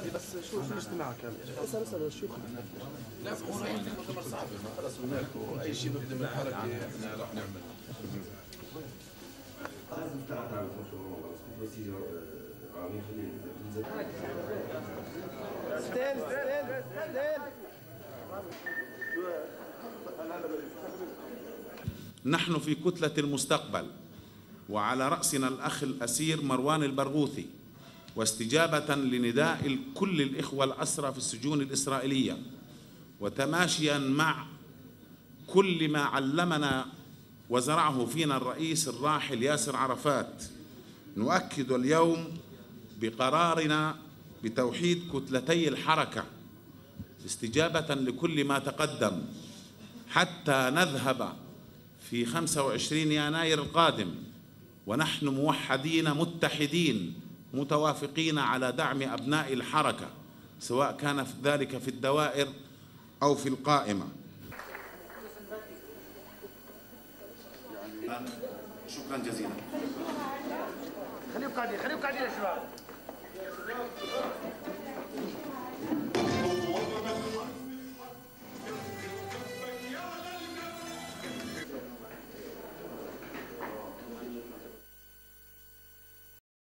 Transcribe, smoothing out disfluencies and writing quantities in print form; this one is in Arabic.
بس شو الاجتماع كامل؟ اسال الشيوخ. لا هو رايح المؤتمر صعب خلص هناك واي شيء بخدم الحركه احنا راح نعمل. نحن في كتلة المستقبل وعلى رأسنا الأخ الأسير مروان البرغوثي، واستجابة لنداء كل الإخوة الأسرى في السجون الإسرائيلية وتماشيا مع كل ما علمنا وزرعه فينا الرئيس الراحل ياسر عرفات، نؤكد اليوم بقرارنا بتوحيد كتلتي الحركة استجابة لكل ما تقدم حتى نذهب في 25 يناير القادم ونحن موحدين متحدين متوافقين على دعم أبناء الحركة، سواء كان ذلك في الدوائر أو في القائمة. شكرا جزيلا. خليهم قاعدين يا شباب.